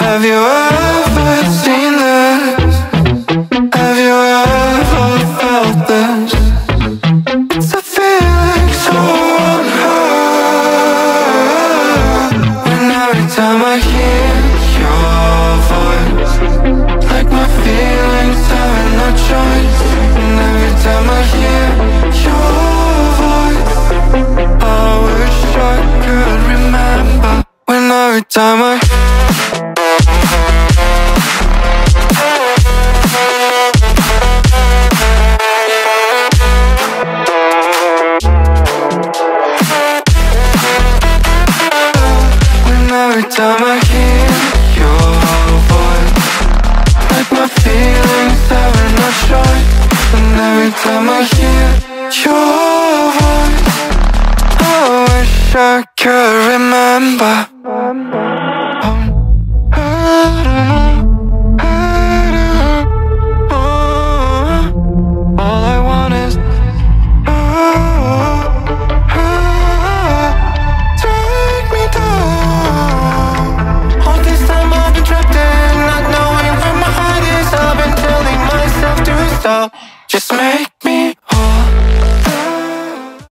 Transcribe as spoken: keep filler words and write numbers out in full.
Have you ever seen this? Have you ever felt this? It's a feeling so unheard. When every time I hear your voice, like my feelings having no choice. And every time I hear your voice, I wish I could remember. When every time I Every time I hear your voice, like my feelings having no choice. And every time I hear your voice, I wish I could remember. All I want is take me down. All this time I've been trapped in, not knowing where my heart is. I've been telling myself to stop. Just make me